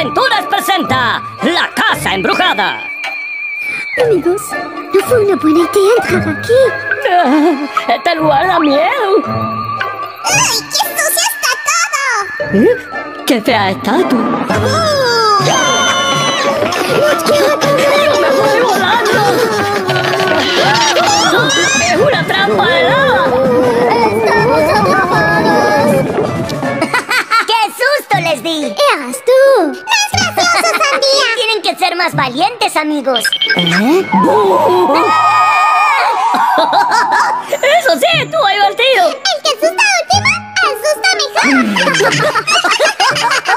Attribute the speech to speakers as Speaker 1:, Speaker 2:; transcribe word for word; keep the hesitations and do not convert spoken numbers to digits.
Speaker 1: Aventuras presenta La Casa Embrujada.
Speaker 2: Amigos, no fue una buena idea entrar aquí.
Speaker 1: Ah, este lugar da miedo.
Speaker 2: ¡Ay, qué sucio está todo!
Speaker 1: ¿Eh? ¡Qué fea estatua!
Speaker 2: ¡Oh!
Speaker 1: ¡Me voy volando! ¡Es una trampa de lava!
Speaker 2: ¡Estamos atrapados!
Speaker 3: ¡Qué susto les di!
Speaker 2: ¡Eras tú!
Speaker 3: ¡No es gracioso, Sandía! Tienen que ser más valientes, amigos.
Speaker 1: ¿Eh? ¡Eso sí! ¡Estuvo divertido!
Speaker 2: ¡El que asusta último, asusta mejor!